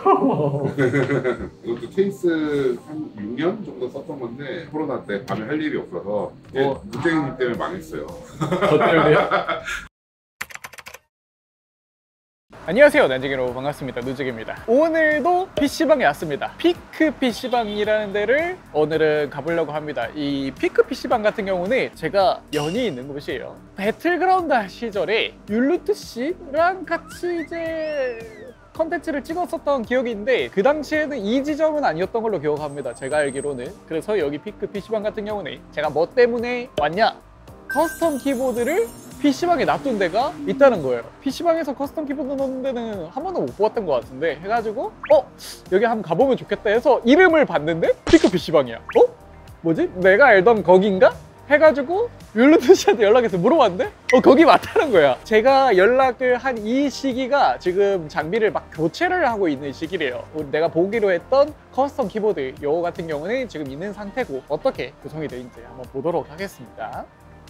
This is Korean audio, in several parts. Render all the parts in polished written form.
이것도 케이스 한 6년 정도 썼던 건데 코로나 때 밤에 할 일이 없어서 문재인님 때문에 망했어요. 저 때문에요? 안녕하세요, 난지기로 반갑습니다. 누직입니다. 오늘도 PC방에 왔습니다. 피크 PC방이라는 데를 오늘은 가보려고 합니다. 이 피크 PC방 같은 경우는 제가 연이 있는 곳이에요. 배틀그라운드 시절에 율루트 씨랑 같이 이제 컨텐츠를 찍었었던 기억이 있는데 그 당시에는 이 지점은 아니었던 걸로 기억합니다. 제가 알기로는. 그래서 여기 피크 PC방 같은 경우는 제가 뭐 때문에 왔냐? 커스텀 키보드를 PC방에 놔둔 데가 있다는 거예요. PC방에서 커스텀 키보드 넣는 데는 한 번도 못 보았던 것 같은데 해가지고 여기 한번 가보면 좋겠다 해서 이름을 봤는데 피크 PC방이야. 뭐지? 내가 알던 거긴가? 해가지고 율루트 씨한테 연락해서 물어봤는데 거기 맞다는 거야. 제가 연락을 한 이 시기가 지금 장비를 막 교체를 하고 있는 시기래요. 내가 보기로 했던 커스텀 키보드 요 같은 경우는 지금 있는 상태고 어떻게 구성이 되어 있는지 한번 보도록 하겠습니다.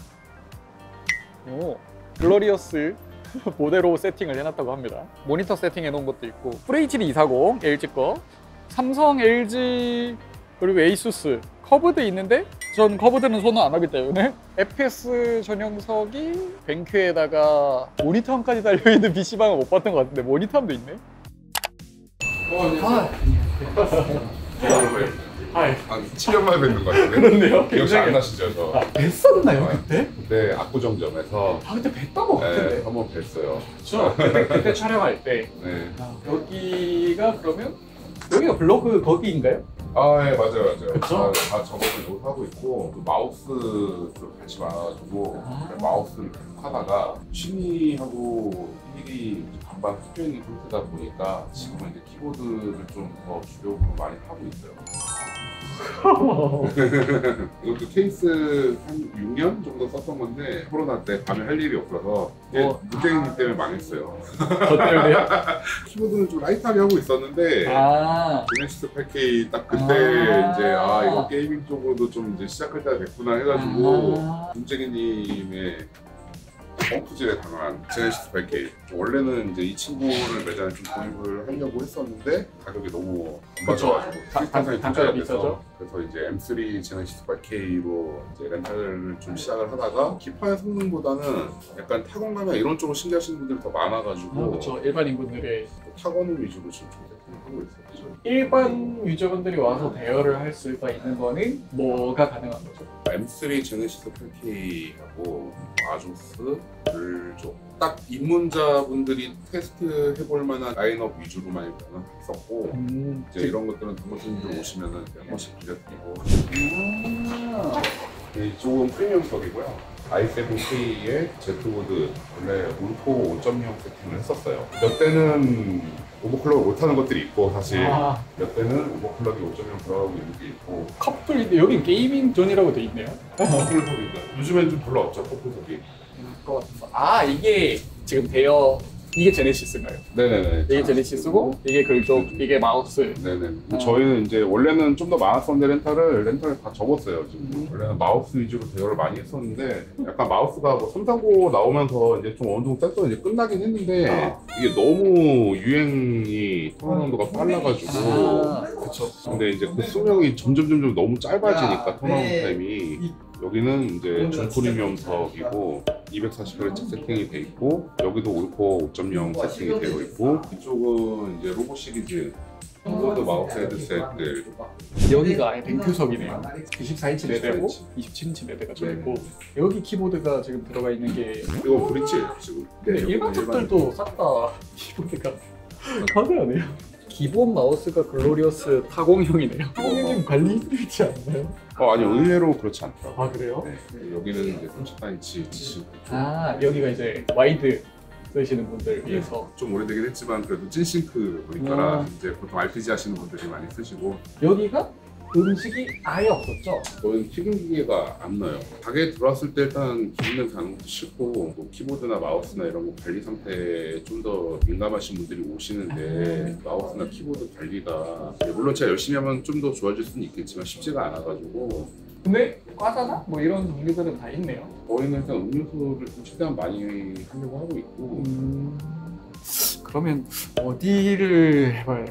글로리어스 모델로 세팅을 해놨다고 합니다. 모니터 세팅해 놓은 것도 있고 FHD 240 LG 거, 삼성, LG 그리고 에이수스 커브드 있는데 전 커브드는 선호 안 하기 때문에 FPS 전용석이 뱅큐에다가 모니터함까지 달려있는 PC방은 못 봤던 것 같은데 모니터함도 있네. 한 7년 만에 뵙는 것 같은데? 그렇네요. 기억이 안 나시죠? 저 뵀었나요 그때? 그때 압구정점에서 그때 뵀던 것 같은데. 한번 뵀어요. 그렇죠. 그때 촬영할 때. 네. 여기가 그러면 여기가 블로그 거기인가요? 예, 맞아요. 그쵸? 다 저것도 요거 하고 있고 또 마우스도 관심 많아가지고 마우스를 계속 하다가 취미하고 일이 반반 섞여 있는 상태다 보니까 지금은 이제 키보드를 좀 더 주력으로 많이 하고 있어요. 이것도 케이스 한 6년 정도 썼던 건데 코로나 때 밤에 할 일이 없어서 문재인님 때문에 망했어요. 저 때문에요? 키보드는 좀 라이트하게 하고 있었는데 제네시스 8K 딱 그때 이제 이거 게이밍 쪽으로도 좀 이제 시작할 때가 됐구나 해가지고 문재인님의 펌프질에 당한 제네시스 8K. 원래는 이제 이 친구를 매장에 좀 도입을 하려고 했었는데 가격이 너무 안 맞아가지고 단가가 비싸죠. 그래서 이제 M3 제네시스 8K로 이제 렌탈을 좀 시작을 하다가 기판의 성능보다는 약간 타건감이나 이런 쪽으로 신기하시는 분들이 더 많아가지고 그렇죠. 일반인분들의 타건을 위주로 지금 제품을 하고 있어요. 일반 유저분들이 와서 대여를 할 수가 있는 거는 뭐가 가능한 거죠? M3 제네시스 8K하고 아조스, 르족 딱 입문자분들이 테스트 해볼 만한 라인업 위주로만 일단은 했었고 이제 이런 것들은 단골손님들 오시면은 한 번씩 빌려드리고 이쪽은 프리미엄석이고요. i7K의 Z보드 원래 울코 5.0 세팅을 했었어요. 몇 대는 오버클럭을 못하는 것들이 있고 사실 몇 대는 오버클럭이 5.0 들어가고 있는 게 있고 커플인데 여긴 게이밍 존이라고 돼 있네요. 커플석인데 요즘엔 좀 별로 없죠 커플석이. 이게 지금 대여 이게 제네시스인가요? 네네네. 이게 제네시스고 이게 글쪽 이게 마우스. 네네. 저희는 이제 원래는 좀 더 많았었는데 렌탈을 다 접었어요. 지금 원래는 마우스 위주로 대여를 많이 했었는데 약간 마우스가 뭐 339 나오면서 이제 좀 어느 정도 센서가 이제 끝나긴 했는데 이게 너무 유행이 턴어라운드가 빨라가지고 그쵸. 근데 이제 그 수명이 점점 너무 짧아지니까 턴어라운드 타임이 여기는 이제 중프리미엄석이고 240Hz 세팅이 돼 있고 여기도 울코 5.0 세팅이 되어 있고 이쪽은 이제 로보 시리즈 키보드 마우스 헤드셋들 여기가 아예 뱅큐석이네요. 24인치 레드고 27인치 레드가 좀 있고 여기 키보드가 지금 들어가 있는 게 이거 브릿지예요 지금. 근데 일반 탑들도 싹 다 키보드가 화려하네요. 기본 마우스가 글로리어스 타공형이네요. 타공형 좀 관리 힘들지 않나요? 아니요 의외로 그렇지 않다. 그래요? 네, 여기는 이제 34인치 여기가 이제 와이드 쓰시는 분들 위해서 좀 오래되긴 했지만 그래도 찐싱크 모니터라 이제 보통 RPG 하시는 분들이 많이 쓰시고 여기가 음식이 아예 없었죠? 저희는 튀김기계가 안 넣어요. 가게에 들어왔을 때 일단 기분 냄새 나는 것도 싫고 뭐 키보드나 마우스나 이런 거 관리 상태에 좀 더 민감하신 분들이 오시는데 마우스나 키보드 관리가 물론 제가 열심히 하면 좀 더 좋아질 수는 있겠지만 쉽지가 않아가지고 근데 과자나 뭐 이런 종류들은 다 있네요. 저희는 일단 음료수를 좀 최대한 많이 하려고 하고 있고 그러면 어디를 해봐야 할까?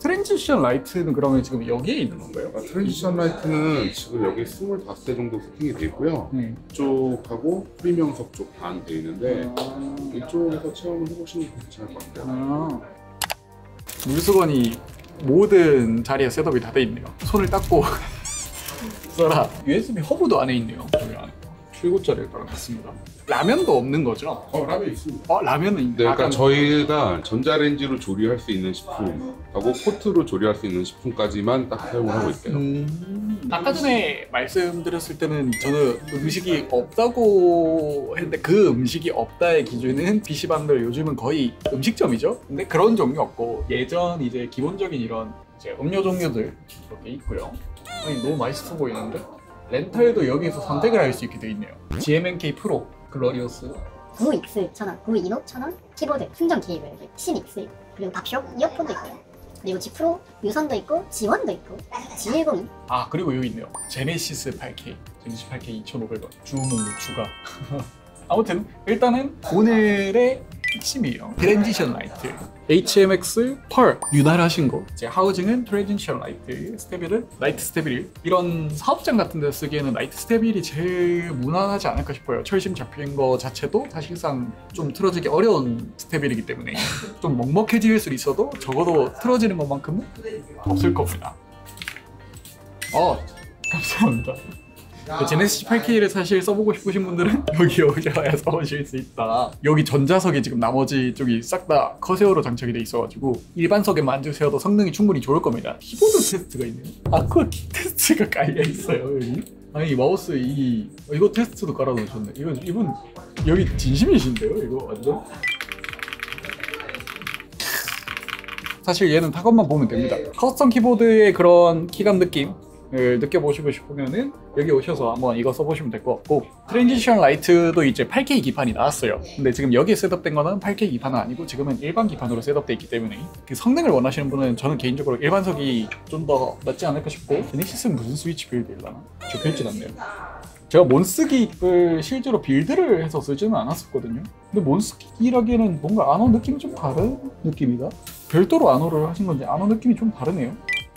트랜지션 라이트는 그러면 지금 여기에 있는 건가요? 트랜지션 라이트는 지금 여기 25대 정도 세팅이 돼 있고요. 이쪽하고 프리미엄석 쪽 반 돼 있는데 이쪽에서 체험을 해보시는 게 괜찮을 것 같아요. 물수건이 모든 자리에 셋업이 다 돼 있네요. 손을 닦고 써라. USB 허브도 안에 있네요. 여기 안에. 출구자리에 깔아놨습니다. 라면도 없는 거죠? 라면 있습니다. 라면은 있네. 네, 그러니까 저희가 전자레인지로 조리할 수 있는 식품하고 포트로 조리할 수 있는 식품까지만 딱 사용을 하고 있어요. 아까 전에 말씀드렸을 때는 저는 음식이 없다고 했는데 그 음식이 없다의 기준은 PC방들 요즘은 거의 음식점이죠? 근데 그런 종류 없고 예전 이제 기본적인 이런 이제 음료 종류들 이렇게 있고요. 아니, 너무 맛있어 보이는데? 렌탈도 여기서 선택을 할 수 있게 돼 있네요. GMNK 프로, 글로리오스 9X 1,000원, 9 이노 1,000원, 키보드, 충전 케이블, 시믹스, 그리고 밥숍, 이어폰도 있고요. 그리고 G 프로, 유선도 있고, G1도 있고, G102. 그리고 여기 있네요. 제네시스 8K, 제네시스 8K 2,500원, 주문 추가. 아무튼 일단은 오늘의 핵심이에요. 트랜지션 라이트, HMX 펄 윤활하신 거. 이제 하우징은 트랜지션 라이트, 스테빌은 라이트 스테빌. 이런 사업장 같은 데 쓰기에는 라이트 스테빌이 제일 무난하지 않을까 싶어요. 철심 잡힌 거 자체도 사실상 좀 틀어지기 어려운 스테빌이기 때문에 좀 먹먹해질 수 있어도 적어도 틀어지는 것만큼은 없을 겁니다. 감사합니다. 제네시스 8K를 사실 써보고 싶으신 분들은 여기 오셔야 써보실 수 있다. 여기 전자석이 지금 나머지 쪽이 싹 다 커세어로 장착이 돼 있어가지고 일반석에만 앉으셔도 성능이 충분히 좋을 겁니다. 키보드 테스트가 있네요. 아쿠아 테스트가 깔려 있어요 여기. 아니 마우스 이거 테스트도 깔아놓으셨네. 이분 여기 진심이신데요 이거 완전. 사실 얘는 타건만 보면 됩니다. 커스텀 키보드의 그런 키감 느낌 느껴보시고 싶으면은 여기 오셔서 한번 이거 써보시면 될 것 같고, 트랜지션 라이트도 이제 8K 기판이 나왔어요. 근데 지금 여기에 셋업된 거는 8K 기판은 아니고 지금은 일반 기판으로 셋업돼 있기 때문에 그 성능을 원하시는 분은 저는 개인적으로 일반석이 좀 더 낫지 않을까 싶고, 제네시스는 무슨 스위치 빌드일라나? 적혀있진 않네요. 제가 몬스기를 실제로 빌드를 해서 쓰지는 않았었거든요. 근데 몬스기라기에는 뭔가 아노 느낌이 좀 다른 느낌이다? 별도로 아노를 하신 건지 아노 느낌이 좀 다르네요.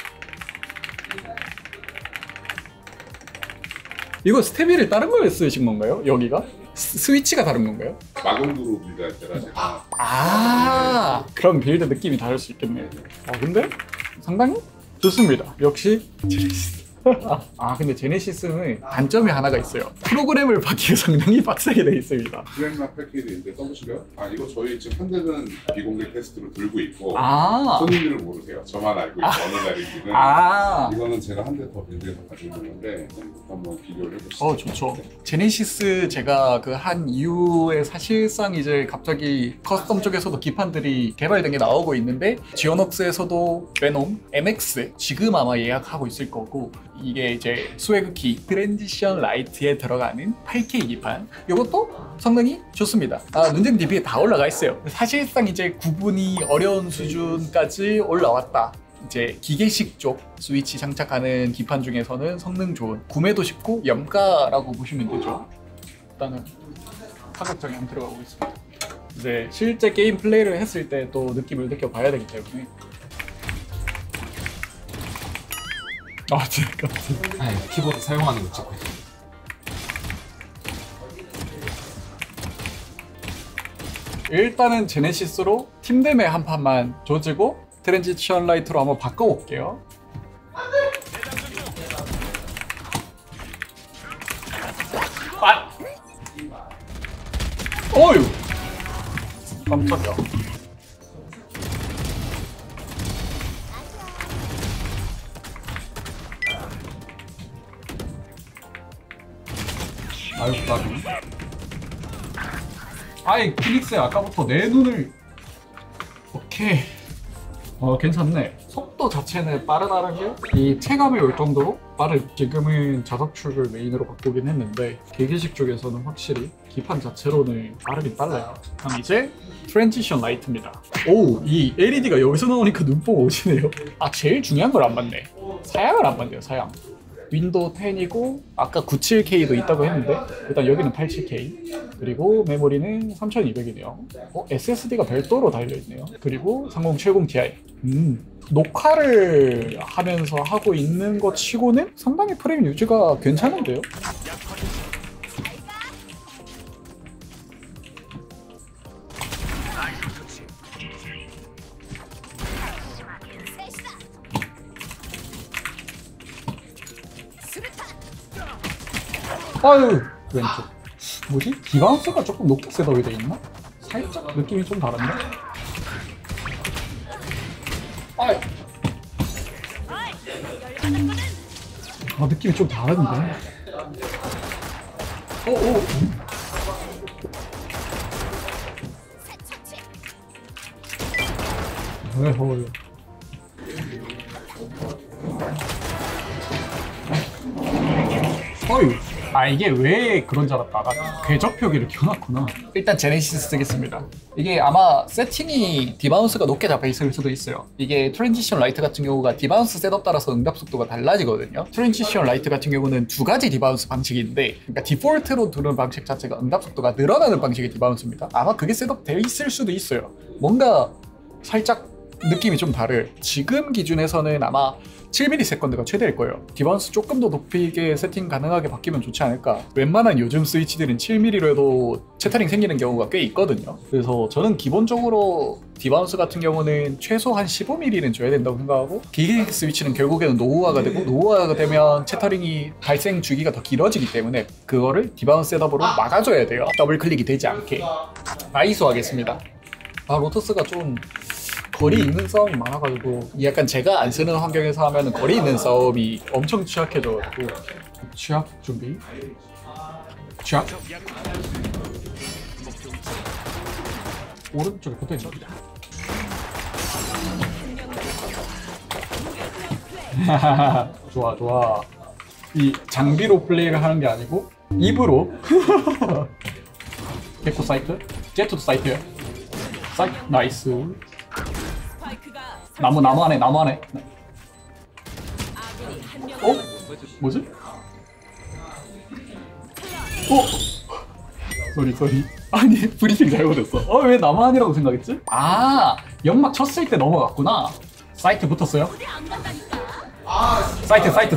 이거 스테비를 다른 거에 쓰신 건가요? 여기가? 스위치가 다른 건가요? 마금도로 빌드할 때라 제가 그럼 빌드 느낌이 다를 수 있겠네요. 근데 상당히 좋습니다. 역시 제네시스. 근데 제네시스는 단점이 하나가 있어요. 프로그램을 받기에 상당히 빡세게 돼 있습니다. 드라이브 패키지인데 써보시면 이거 저희 지금 현재는 비공개 테스트로 들고 있고 손님들은 모르세요. 저만 알고 있고 어느 날인지는. 이거는 제가 한 대 더 빌드해서 가지고 있는데 한번 비교를 해보시죠. 좋죠. 제네시스 제가 그 한 이후에 사실상 이제 갑자기 커스텀 쪽에서도 기판들이 개발된 게 나오고 있는데, 지오녹스에서도 베놈, MX 지금 아마 예약하고 있을 거고, 이게 이제 스웨그키 트랜지션 라이트에 들어가는 8K 기판, 이것도 성능이 좋습니다. 문제는 DP에 다 올라가 있어요. 사실상 이제 구분이 어려운 수준까지 올라왔다. 이제 기계식 쪽 스위치 장착하는 기판 중에서는 성능 좋은, 구매도 쉽고 염가라고 보시면 되죠. 일단은 가격장에 한번 들어가고 있습니다. 이제 실제 게임 플레이를 했을 때 또 느낌을 느껴봐야 되기 때문에. 잠깐만. 키보드 사용하는 거 찍고. 일단은 제네시스로 팀댐의 한 판만 조지고 트랜지션 라이트로 한번 바꿔볼게요. 어휴! 깜짝이야. 피닉스야, 아까부터 내 눈을. 오케이. 괜찮네. 속도 자체는 빠르다는 게 이 체감이 올 정도로 빠른. 지금은 자석 축을 메인으로 바꾸긴 했는데 기계식 쪽에서는 확실히 기판 자체로는 빠르긴 빨라요. 그럼 이제 트랜지션 라이트입니다. 이 LED가 여기서 나오니까 눈뽕 오시네요. 제일 중요한 걸 안 봤네. 사양을 안 봤네요. 사양. 윈도우 10이고 아까 97K도 있다고 했는데 일단 여기는 87K 그리고 메모리는 3200이네요. SSD가 별도로 달려있네요. 그리고 3070ti. 녹화를 하면서 하고 있는 것 치고는 상당히 프레임 유지가 괜찮은데요? 아유, 왼쪽. 뭐지? 디바운스가 조금 높게 셋업이 돼 있나? 살짝 느낌이 좀 다른데? 아유. 느낌이 좀 다른데? 오오. 어휴. 어휴. 이게 왜 그런 줄 알았다. 나 궤적 표기를 켜놨구나. 일단 제네시스 쓰겠습니다. 이게 아마 세팅이 디바운스가 높게 잡혀 있을 수도 있어요. 이게 트랜지션 라이트 같은 경우가 디바운스 셋업 따라서 응답 속도가 달라지거든요. 트랜지션 라이트 같은 경우는 두 가지 디바운스 방식인데, 그러니까 디폴트로 두는 방식 자체가 응답 속도가 늘어나는 방식의 디바운스입니다. 아마 그게 셋업 되어 있을 수도 있어요. 뭔가 살짝 느낌이 좀 다를. 지금 기준에서는 아마 7ms가 최대일 거예요. 디바운스 조금 더 높이게 세팅 가능하게 바뀌면 좋지 않을까. 웬만한 요즘 스위치들은 7mm로 해도 채터링 생기는 경우가 꽤 있거든요. 그래서 저는 기본적으로 디바운스 같은 경우는 최소 한 15mm는 줘야 된다고 생각하고, 기계 스위치는 결국에는 노후화가 되고, 노후화가 되면 채터링이 발생 주기가 더 길어지기 때문에 그거를 디바운스 셋업으로 막아줘야 돼요. 더블 클릭이 되지 않게. 아이소 하겠습니다. 로터스가 좀 거리 있는 싸움이 많아가지고, 약간 제가 안 쓰는 환경에서 하면 거리 있는 싸움이 엄청 취약해져가지고. 취약 준비. 취약. 오른쪽에 붙어있습니다. 좋아 좋아. 이 장비로 플레이를 하는 게 아니고 입으로. 개코 사이트. 제트도 사이트야. 사이트 나이스. 나무 안에. 뭐지? 소리. 아니, 브리핑 잘못했어. 왜 나무 안이라고 생각했지? 연막 쳤을 때 넘어갔구나. 사이트 붙었어요? 사이트.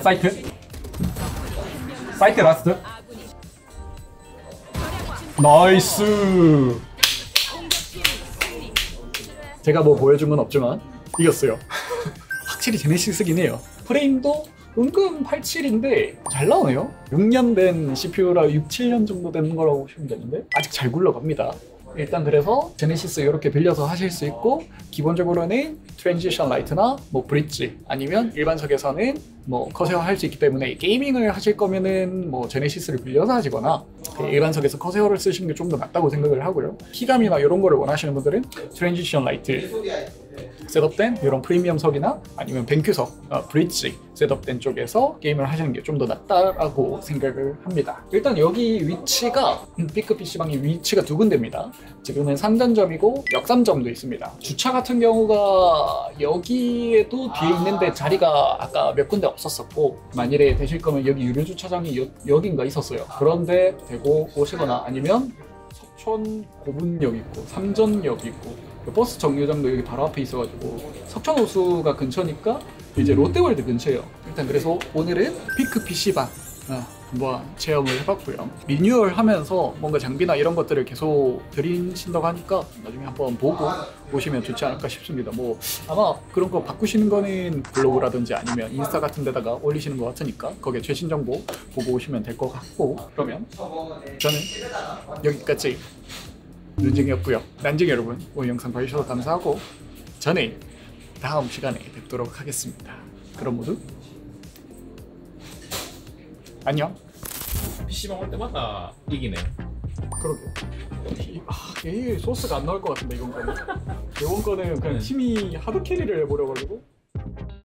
사이트 라스트. 나이스. 제가 뭐 보여준 건 없지만 이겼어요. 확실히 제네시스긴 해요. 프레임도 은근 87인데 잘 나오네요. 6년 된 CPU라 6, 7년 정도 된 거라고 보시면 되는데 아직 잘 굴러갑니다. 일단 그래서 제네시스 이렇게 빌려서 하실 수 있고, 기본적으로는 트랜지션 라이트나 뭐 브릿지 아니면 일반석에서는 뭐 커세어 할 수 있기 때문에, 게이밍을 하실 거면은 뭐 제네시스를 빌려서 하시거나 일반석에서 커세어를 쓰시는 게 좀 더 낫다고 생각을 하고요. 키감이나 이런 거를 원하시는 분들은 트랜지션 라이트 셋업된 이런 프리미엄석이나 아니면 뱅큐석, 브릿지 셋업된 쪽에서 게임을 하시는 게 좀 더 낫다라고 생각을 합니다. 일단 여기 위치가 피크 PC방의 위치가 두 군데입니다. 지금은 상전점이고 역삼점도 있습니다. 주차 같은 경우가 여기에도 뒤에 있는데 자리가 아까 몇 군데 없었었고, 만일에 되실 거면 여기 유료 주차장이 여긴가 있었어요. 그런데 대고 오시거나 아니면 석촌 고분역 있고 삼전역 있고 버스 정류장도 여기 바로 앞에 있어가지고 석촌호수가 근처니까 이제 롯데월드 근처예요. 일단 그래서 오늘은 피크 PC방 한번 체험을 해봤고요. 리뉴얼 하면서 뭔가 장비나 이런 것들을 계속 들이신다고 하니까 나중에 한번 보고 오시면 좋지 않을까 싶습니다. 뭐 아마 그런 거 바꾸시는 거는 블로그라든지 아니면 인스타 같은 데다가 올리시는 것 같으니까 거기에 최신 정보 보고 오시면 될 것 같고, 그러면 저는 여기까지 눈쟁이였고요. 난쟁이 여러분, 오늘 영상 봐주셔서 감사하고 저는 다음 시간에 뵙도록 하겠습니다. 그럼 모두 안녕. PC방 올 때마다 이기네. 그러게. 소스가 안 나올 것 같은데 이번 거는. 이번 거는 그냥 팀이 하드 캐리를 해버려가지고